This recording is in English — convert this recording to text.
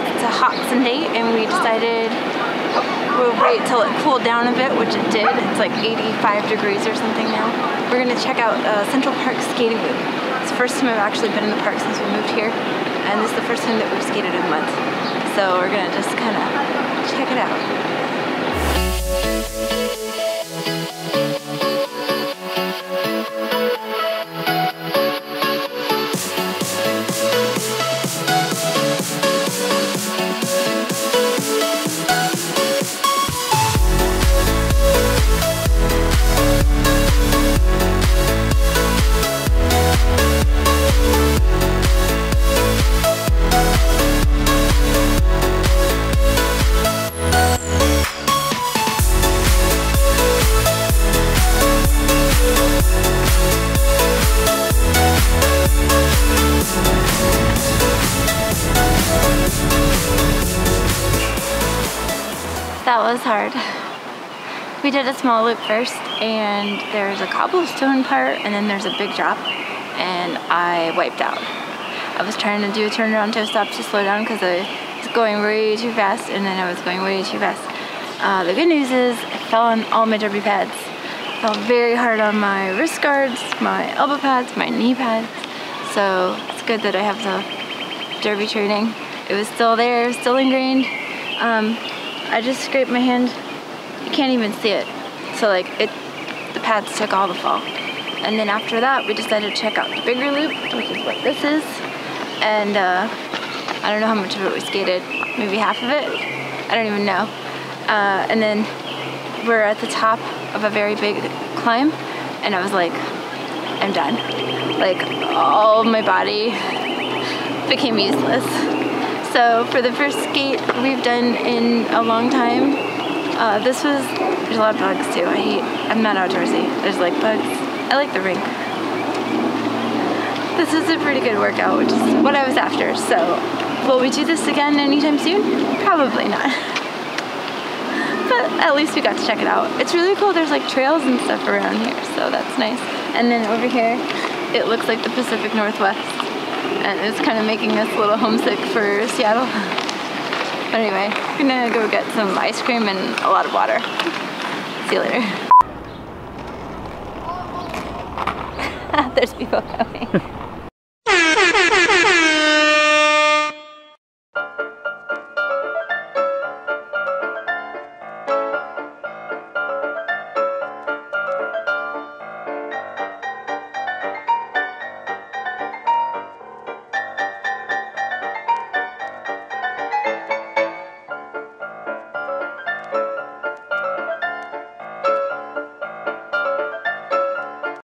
it's a hot Sunday, and we decided we'll wait till it cooled down a bit, which it did. It's like 85 degrees or something now. We're gonna check out Central Park skating loop. It's the first time I've actually been in the park since we moved here, and this is the first time that we've skated in a month. So we're gonna just kind of check it out. That was hard. We did a small loop first, and there's a cobblestone part, and then there's a big drop, and I wiped out. I was trying to do a turnaround toe stop to slow down because I was going way too fast, and then I was going way too fast. The good news is I fell on all my derby pads. I fell very hard on my wrist guards, my elbow pads, my knee pads, so it's good that I have the derby training. It was still there, it was still ingrained. I just scraped my hand. You can't even see it. So like the pads took all the fall. And then after that, we decided to check out the bigger loop, which is what this is. And I don't know how much of it we skated. Maybe half of it? I don't even know. And then we're at the top of a very big climb, and I was like, I'm done. Like all of my body became useless. So for the first skate we've done in a long time, there's a lot of bugs too. I'm not outdoorsy. There's like bugs. I like the rink. This is a pretty good workout, which is what I was after. So will we do this again anytime soon? Probably not. But at least we got to check it out. It's really cool. There's like trails and stuff around here, so that's nice. And then over here, it looks like the Pacific Northwest. And it's kind of making us a little homesick for Seattle. But anyway, we're gonna go get some ice cream and a lot of water. See you later. There's people coming.